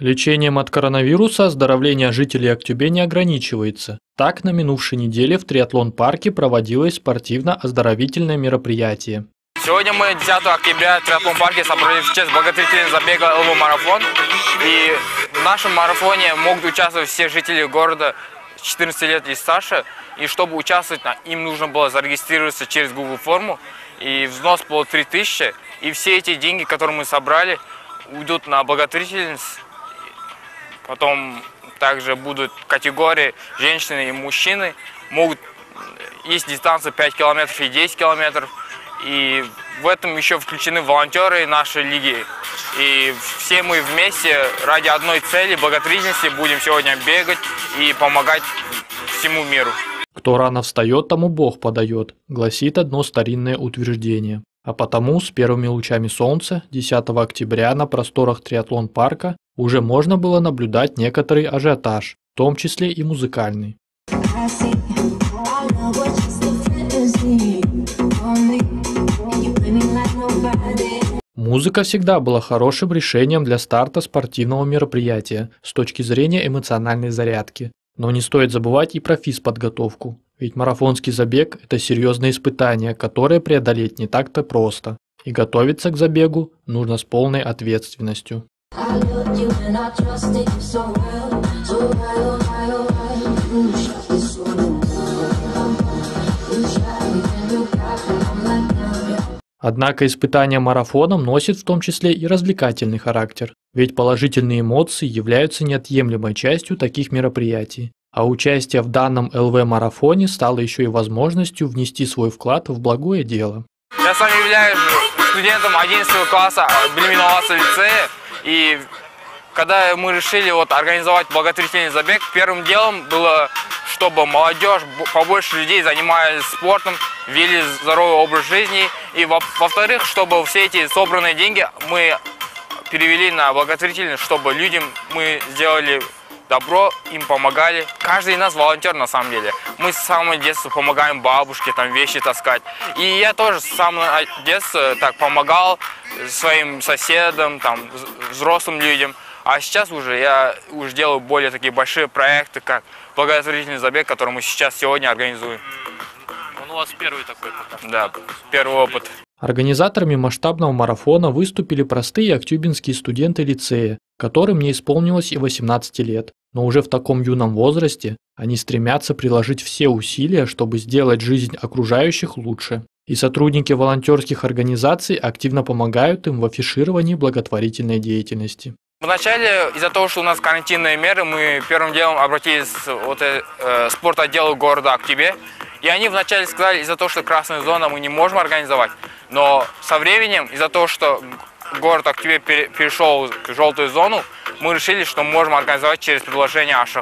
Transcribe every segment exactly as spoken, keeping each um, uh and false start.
Лечением от коронавируса оздоровление жителей Актюбе не ограничивается. Так, на минувшей неделе в триатлон-парке проводилось спортивно-оздоровительное мероприятие. Сегодня мы десятого октября в триатлон-парке собрались в честь благотворительного забега эл вэ марафон. И в нашем марафоне могут участвовать все жители города четырнадцати лет и старше. И чтобы участвовать, им нужно было зарегистрироваться через Google форму. И взнос был три тысячи. И все эти деньги, которые мы собрали, уйдут на благотворительность. Потом также будут категории женщины и мужчины. Могут, есть дистанция пять километров и десять километров. И в этом еще включены волонтеры нашей лиги. И все мы вместе ради одной цели, благотворительности, будем сегодня бегать и помогать всему миру. «Кто рано встает, тому Бог подает», гласит одно старинное утверждение. А потому с первыми лучами солнца десятого октября на просторах триатлон-парка уже можно было наблюдать некоторый ажиотаж, в том числе и музыкальный. Музыка всегда была хорошим решением для старта спортивного мероприятия с точки зрения эмоциональной зарядки. Но не стоит забывать и про физподготовку. Ведь марафонский забег – это серьезное испытание, которое преодолеть не так-то просто. И готовиться к забегу нужно с полной ответственностью. Однако испытание марафоном носит в том числе и развлекательный характер, ведь положительные эмоции являются неотъемлемой частью таких мероприятий. А участие в данном эл вэ-марафоне стало еще и возможностью внести свой вклад в благое дело. Я сам являюсь студентом одиннадцатого класса Блименового лицея, и когда мы решили вот организовать благотворительный забег, первым делом было, чтобы молодежь, побольше людей занимались спортом, вели здоровый образ жизни, и во-вторых, чтобы все эти собранные деньги мы перевели на благотворительность, чтобы людям мы сделали добро, им помогали. Каждый из нас волонтер на самом деле. Мы с самого детства помогаем бабушке там вещи таскать. И я тоже с самого детства так помогал своим соседам, там, взрослым людям. А сейчас уже я уже делаю более такие большие проекты, как благотворительный забег, который мы сейчас сегодня организуем. Он у вас первый такой пока. Да, первый опыт. Организаторами масштабного марафона выступили простые актюбинские студенты лицея, которым не исполнилось и восемнадцати лет. Но уже в таком юном возрасте они стремятся приложить все усилия, чтобы сделать жизнь окружающих лучше. И сотрудники волонтерских организаций активно помогают им в афишировании благотворительной деятельности. Вначале, из-за того, что у нас карантинные меры, мы первым делом обратились вот, э, э, спортотделу города Актюбе. И они вначале сказали, из-за того, что красная зона мы не можем организовать. Но со временем, из-за того, что город Актюбе перешел в желтую зону, мы решили, что можем организовать через предложение АША.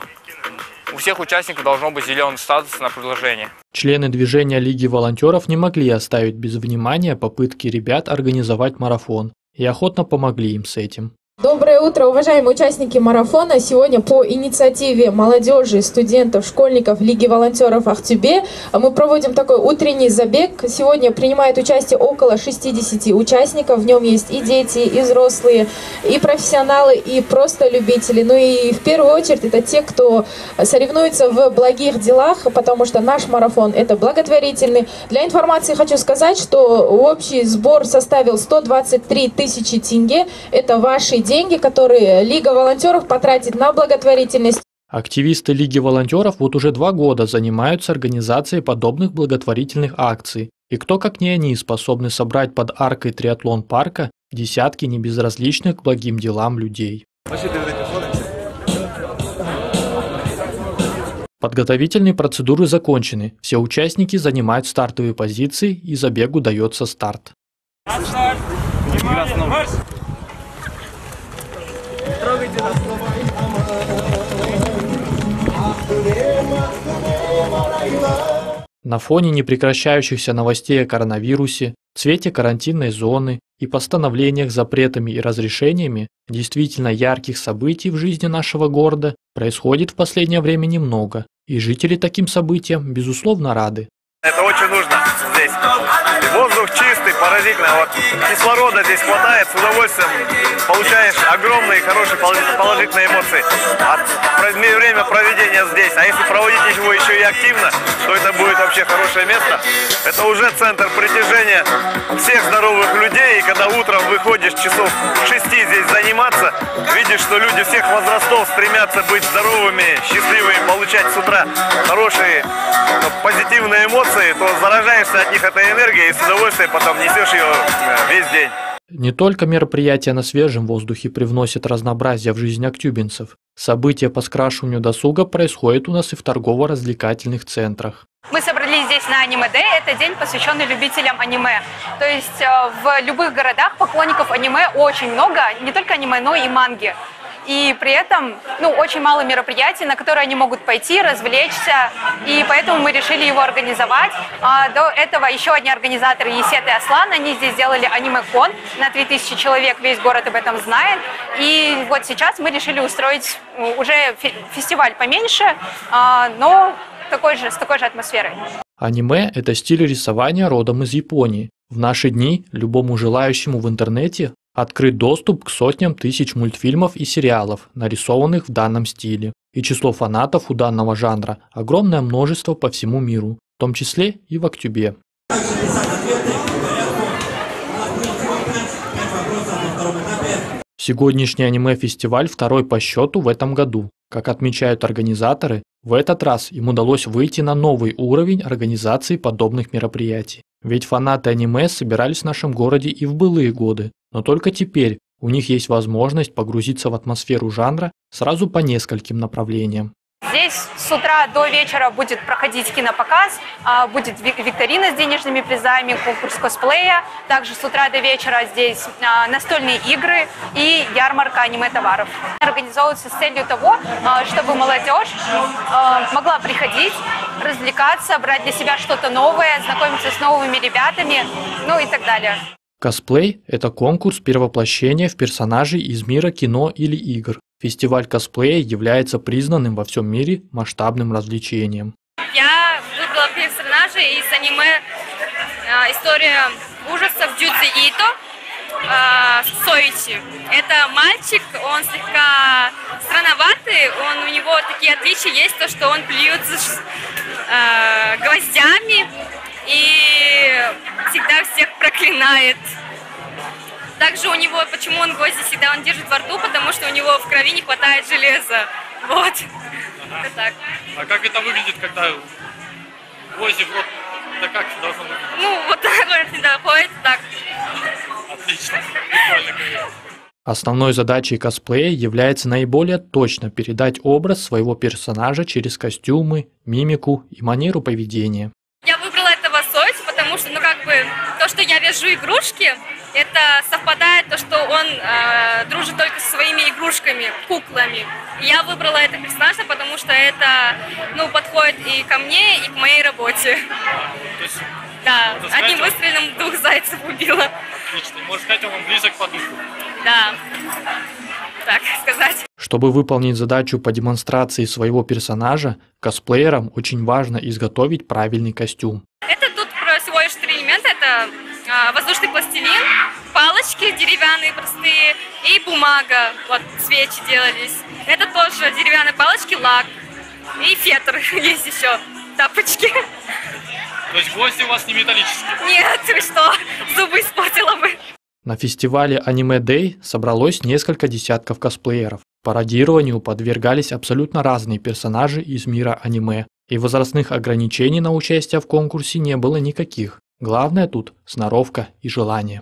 У всех участников должно быть зеленый статус на предложение. Члены движения Лиги волонтеров не могли оставить без внимания попытки ребят организовать марафон и охотно помогли им с этим. Доброе утро, уважаемые участники марафона. Сегодня по инициативе молодежи, студентов, школьников Лиги волонтеров Актюбе мы проводим такой утренний забег. Сегодня принимает участие около шестидесяти участников. В нем есть и дети, и взрослые, и профессионалы, и просто любители. Ну и в первую очередь это те, кто соревнуется в благих делах, потому что наш марафон это благотворительный. Для информации хочу сказать, что общий сбор составил сто двадцать три тысячи тенге. Это ваши деньги, которые Лига волонтеров потратит на благотворительность. Активисты Лиги волонтеров вот уже два года занимаются организацией подобных благотворительных акций. И кто как не они способны собрать под аркой триатлон-парка десятки небезразличных к благим делам людей. Подготовительные процедуры закончены, все участники занимают стартовые позиции и забегу дается старт. Трогайте нас. На фоне непрекращающихся новостей о коронавирусе, цвете карантинной зоны и постановлениях, запретами и разрешениями действительно ярких событий в жизни нашего города происходит в последнее время немного, и жители таким событиям, безусловно, рады. Это очень нужно здесь. Воздух чистый, поразительно. Вот кислорода здесь хватает, с удовольствием получаешь огромные, хорошие положительные эмоции от время проведения здесь. А если проводить его еще и активно, то это будет вообще хорошее место. Это уже центр притяжения всех здоровых людей. И когда утром выходишь часов шести здесь заниматься, видишь, что люди всех возрастов стремятся быть здоровыми, счастливыми, получать с утра хорошие, позитивные эмоции, то заражаешься от них этой энергией и с удовольствием потом несешь ее весь день. Не только мероприятия на свежем воздухе привносят разнообразие в жизнь актюбинцев. События по скрашиванию досуга происходят у нас и в торгово-развлекательных центрах. Мы собрались здесь на Аниме Дэй. Это день, посвященный любителям аниме. То есть в любых городах поклонников аниме очень много, не только аниме, но и манги. И при этом, ну, очень мало мероприятий, на которые они могут пойти, развлечься, и поэтому мы решили его организовать. А до этого еще одни организаторы, Есет и Аслан, они здесь сделали аниме-кон на три тысячи человек, весь город об этом знает. И вот сейчас мы решили устроить уже фестиваль поменьше, но такой же, с такой же атмосферой. Аниме – это стиль рисования родом из Японии. В наши дни любому желающему в интернете открыт доступ к сотням тысяч мультфильмов и сериалов, нарисованных в данном стиле. И число фанатов у данного жанра огромное множество по всему миру, в том числе и в Актюбе. Сегодняшний аниме-фестиваль второй по счету в этом году. Как отмечают организаторы, в этот раз им удалось выйти на новый уровень организации подобных мероприятий. Ведь фанаты аниме собирались в нашем городе и в былые годы, но только теперь у них есть возможность погрузиться в атмосферу жанра сразу по нескольким направлениям. Здесь с утра до вечера будет проходить кинопоказ, будет викторина с денежными призами, конкурс косплея. Также с утра до вечера здесь настольные игры и ярмарка аниме-товаров. Организовывается с целью того, чтобы молодежь могла приходить, развлекаться, брать для себя что-то новое, знакомиться с новыми ребятами, ну и так далее. Косплей – это конкурс перевоплощения в персонажей из мира кино или игр. Фестиваль косплея является признанным во всем мире масштабным развлечением. Я выбрала персонажей из аниме «История ужасов» Дзюдзи Ито, Соичи. Это мальчик, он слегка странноватый, он, у него такие отличия есть, то что он плюется э, гвоздями и всегда всех проклинает. Также у него, почему он гвозди всегда он держит во рту, потому что у него в крови не хватает железа. Вот. Ага. Это так. А как это выглядит, когда гвозди в рот? Это как должно выглядеть? Ну, вот так он всегда ходит, так. Отлично. Прикольно, конечно. Основной задачей косплея является наиболее точно передать образ своего персонажа через костюмы, мимику и манеру поведения. Я выбрала этого Соичи, потому что, ну, как бы, то, что я вяжу игрушки, это совпадает то, что он э, дружит только со своими игрушками, куклами. И я выбрала этого персонажа, потому что это, ну, подходит и ко мне, и к моей работе. То есть, да, сказать, одним он... выстрелом двух зайцев убила. Отлично. Можно сказать, он вам близок по духу. Да, так сказать. Чтобы выполнить задачу по демонстрации своего персонажа, косплеерам очень важно изготовить правильный костюм. Это тут всего лишь три элемента. Это а, воздушный пластилин, палочки деревянные простые и бумага. Вот свечи делались. Это тоже деревянные палочки, лак и фетр есть еще, тапочки. То есть гвозди у вас не металлические? Нет, вы что, зубы испортила бы. На фестивале Аниме Дэй собралось несколько десятков косплееров. Пародированию подвергались абсолютно разные персонажи из мира аниме, и возрастных ограничений на участие в конкурсе не было никаких. Главное тут – сноровка и желание.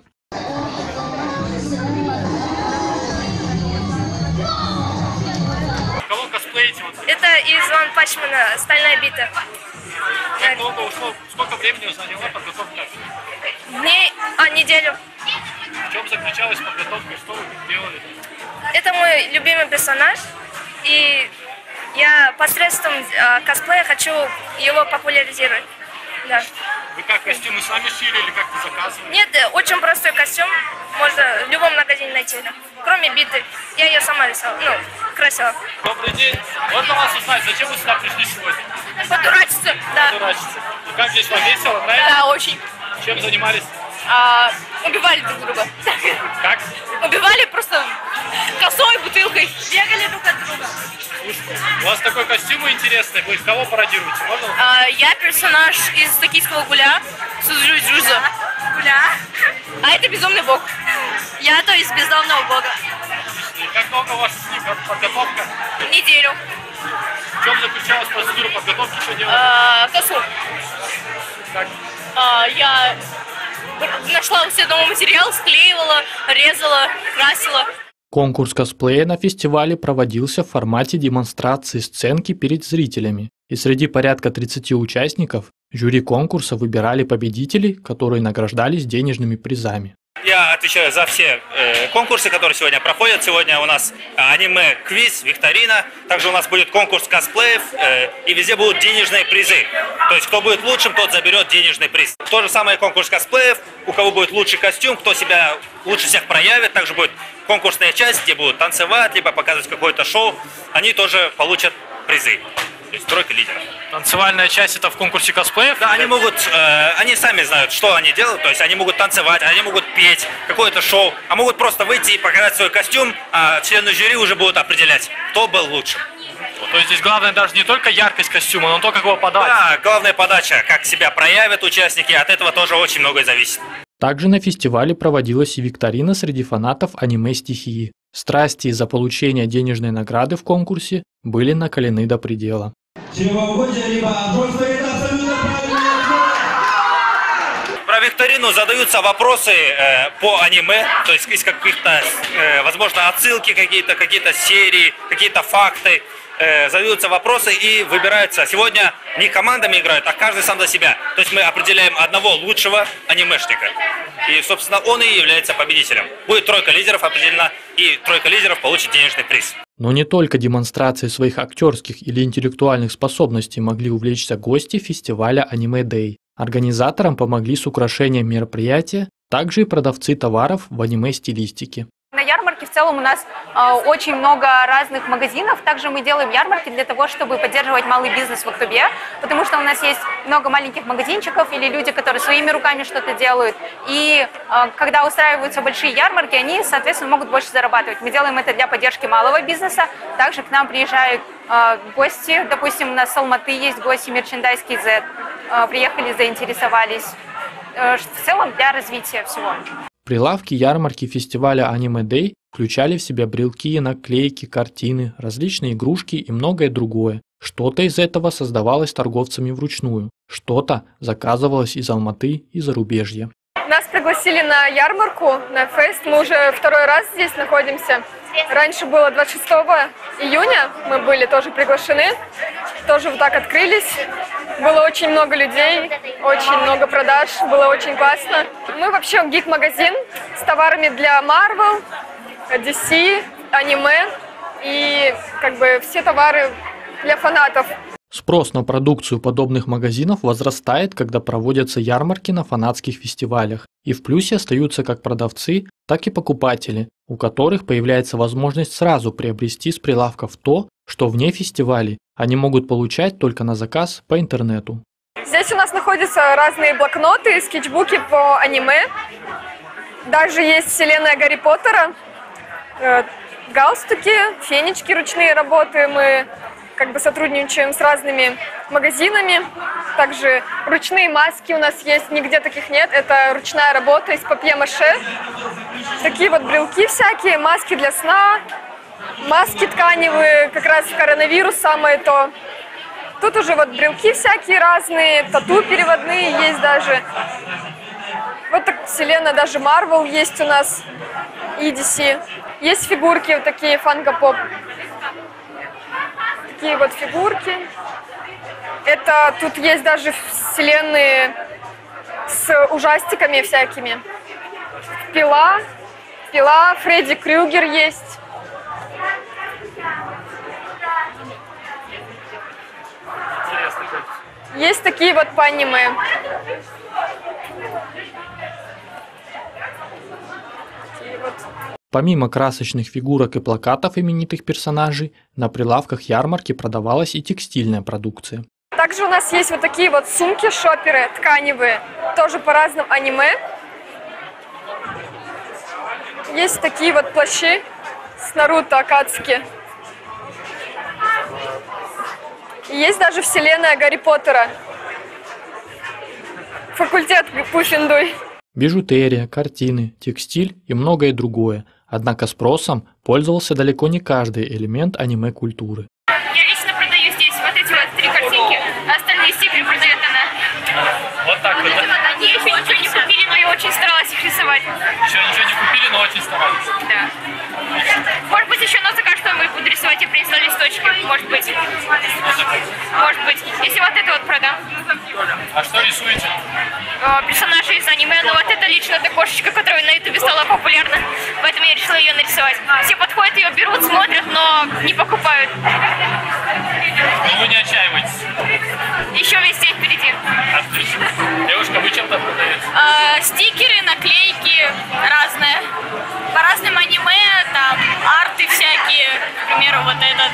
Кого косплеите? Это из Ван Панчмена «Стальная бита». Как долго ушло, сколько времени заняла подготовка? Дней, а, неделю. В чем заключалась подготовка, что вы делали? Это мой любимый персонаж, и я посредством э, косплея хочу его популяризировать. Да. Вы как, костюмы сами шили или как-то заказывали? Нет, очень простой костюм, можно в любом магазине найти. Кроме биты, я ее сама рисовала, ну, красила. Добрый день. Можно вас узнать, зачем вы сюда пришли сегодня? Подурачиться, да. Подурачиться. Ну как здесь вам весело, нравится? Да, очень. Чем занимались? А, убивали друг друга. Как? Убивали просто косой, бутылкой. Бегали друг от друга. Слушайте, у вас такой костюм интересный. Вы кого пародируете? Можно? А, я персонаж из токийского гуля. Сузу-джузу. Гуля. А это безумный бог. Я то есть бездомного бога. И как долго у вас подготовка? Неделю. В чем заключалась процедура подготовки? Что делали? А, косу. Как? А, я нашла у себя дома материал, склеивала, резала, красила. Конкурс косплея на фестивале проводился в формате демонстрации сценки перед зрителями, и среди порядка тридцати участников жюри конкурса выбирали победителей, которые награждались денежными призами. Я отвечаю за все э, конкурсы, которые сегодня проходят. Сегодня у нас аниме-квиз, викторина. Также у нас будет конкурс косплеев, э, и везде будут денежные призы. То есть, кто будет лучшим, тот заберет денежный приз. То же самое конкурс косплеев. У кого будет лучший костюм, кто себя лучше всех проявит. Также будет конкурсная часть, где будут танцевать, либо показывать какое-то шоу. Они тоже получат призы. То есть тройка лидеров. Танцевальная часть это в конкурсе косплеев? Да, они могут, э, они сами знают, что они делают, то есть они могут танцевать, они могут петь, какое-то шоу, а могут просто выйти и показать свой костюм, а члены жюри уже будут определять, кто был лучше. То есть здесь главное даже не только яркость костюма, но то, как его подать. Да, главная подача, как себя проявят участники, от этого тоже очень многое зависит. Также на фестивале проводилась и викторина среди фанатов аниме-стихии. Страсти из-за получения денежной награды в конкурсе были накалены до предела. Про викторину задаются вопросы э, по аниме, то есть из каких-то, э, возможно, отсылки какие-то, какие-то серии, какие-то факты. Э, задаются вопросы и выбираются. Сегодня не командами играют, а каждый сам за себя. То есть мы определяем одного лучшего анимешника. И, собственно, он и является победителем. Будет тройка лидеров определена, и тройка лидеров получит денежный приз. Но не только демонстрацией своих актерских или интеллектуальных способностей могли увлечься гости фестиваля Anime Day. Организаторам помогли с украшением мероприятия также и продавцы товаров в аниме-стилистике. На ярмарке в целом у нас э, очень много разных магазинов. Также мы делаем ярмарки для того, чтобы поддерживать малый бизнес в Актубе, потому что у нас есть много маленьких магазинчиков или люди, которые своими руками что-то делают. И э, когда устраиваются большие ярмарки, они, соответственно, могут больше зарабатывать. Мы делаем это для поддержки малого бизнеса. Также к нам приезжают э, гости. Допустим, у нас с Алматы есть гости Merchandise кей зет. Э, приехали, заинтересовались. Э, в целом для развития всего. Прилавки ярмарки фестиваля Anime Day включали в себя брелки, наклейки, картины, различные игрушки и многое другое. Что-то из этого создавалось торговцами вручную, что-то заказывалось из Алматы и зарубежья. Нас пригласили на ярмарку, на фест. Мы уже второй раз здесь находимся. Раньше было двадцать шестого июня, мы были тоже приглашены. Тоже вот так открылись. Было очень много людей, очень много продаж, было очень классно. Мы вообще гик-магазин с товарами для Marvel, ди си, аниме и как бы все товары для фанатов. Спрос на продукцию подобных магазинов возрастает, когда проводятся ярмарки на фанатских фестивалях. И в плюсе остаются как продавцы, так и покупатели, у которых появляется возможность сразу приобрести с прилавков то, что вне фестивалей они могут получать только на заказ по интернету. Здесь у нас находятся разные блокноты, скетчбуки по аниме. Также есть вселенная Гарри Поттера, галстуки, фенечки ручные работы. Мы как бы сотрудничаем с разными магазинами. Также ручные маски у нас есть, нигде таких нет. Это ручная работа из папье-маше. Такие вот брелки всякие, маски для сна, маски тканевые, как раз в коронавирус самое то. Тут уже вот брелки всякие разные, тату переводные есть даже. Вот так вселенная, даже Marvel есть у нас и ди си. Есть фигурки вот такие, фанго-поп. Такие вот фигурки. Это тут есть даже вселенные с ужастиками всякими. Пила, Пила, Фредди Крюгер есть. Есть такие вот по аниме. Такие вот. Помимо красочных фигурок и плакатов именитых персонажей, на прилавках ярмарки продавалась и текстильная продукция. Также у нас есть вот такие вот сумки-шоперы тканевые, тоже по разным аниме. Есть такие вот плащи с Наруто, Акацуки. И есть даже вселенная Гарри Поттера. Факультет Пуффендуй. Бижутерия, картины, текстиль и многое другое. Однако спросом пользовался далеко не каждый элемент аниме-культуры. Я лично продаю здесь вот эти вот три картинки, а остальные стикеры продает она. Вот так вот, да? Они еще ничего не купили, но я очень старалась их рисовать. Еще ничего не купили, но очень старались. Да. Может быть, еще носа, что я буду рисовать, я принесла листочки. Может быть. Может быть. Если вот это вот продам. А что рисуете? Персонажи из аниме, но вот это лично эта кошечка, которая на ютубе стала популярна. Поэтому я решила ее нарисовать. Все подходят, ее берут, смотрят, но не покупают. Ну вы не отчаивайтесь. Еще весь день впереди. Отлично. Девушка, вы чем-то продаете? А, стикеры, наклейки разные. По разным аниме, там, арты всякие. К примеру, вот этот.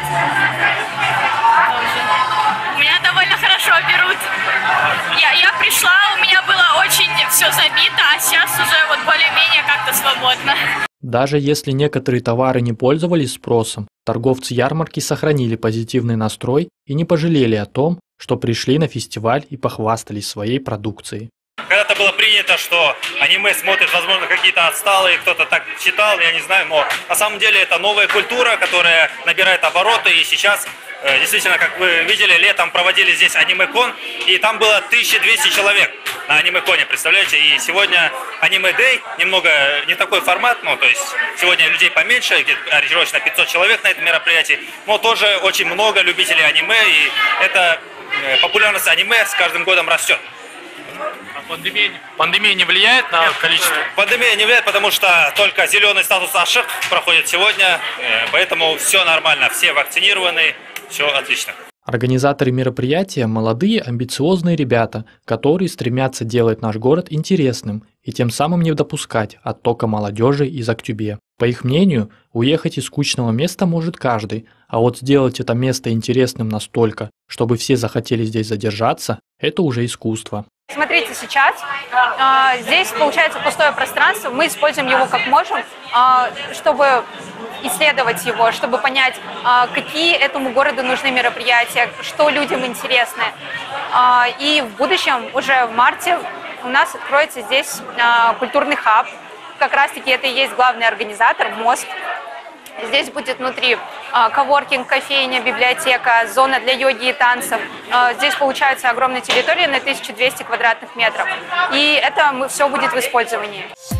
Тоже. У меня довольно хорошо берут. Я, я пришла, у меня было очень все забито, а сейчас уже вот более-менее как-то свободно. Даже если некоторые товары не пользовались спросом, торговцы ярмарки сохранили позитивный настрой и не пожалели о том, что пришли на фестиваль и похвастались своей продукцией. Когда-то было принято, что аниме смотрит, возможно, какие-то отсталые, кто-то так читал, я не знаю, но на самом деле это новая культура, которая набирает обороты, и сейчас, действительно, как вы видели, летом проводили здесь аниме-кон, и там было тысяча двести человек на аниме-коне, представляете, и сегодня аниме-дэй, немного не такой формат, ну, то есть сегодня людей поменьше, ориентировочно пятьсот человек на этом мероприятии, но тоже очень много любителей аниме, и эта популярность аниме с каждым годом растет. А пандемия, пандемия не влияет на количество? Пандемия не влияет, потому что только зеленый статус АШИК проходит сегодня, поэтому все нормально, все вакцинированы, все отлично. Организаторы мероприятия – молодые, амбициозные ребята, которые стремятся делать наш город интересным и тем самым не допускать оттока молодежи из Актюбе. По их мнению, уехать из скучного места может каждый, а вот сделать это место интересным настолько, чтобы все захотели здесь задержаться – это уже искусство. Смотрите, сейчас э, здесь получается пустое пространство, мы используем его как можем, э, чтобы исследовать его, чтобы понять, э, какие этому городу нужны мероприятия, что людям интересно. Э, и в будущем, уже в марте, у нас откроется здесь э, культурный хаб, как раз-таки это и есть главный организатор, мост. Здесь будет внутри э, коворкинг, кофейня, библиотека, зона для йоги и танцев. Э, здесь получается огромная территория на тысячу двести квадратных метров. И это все будет в использовании.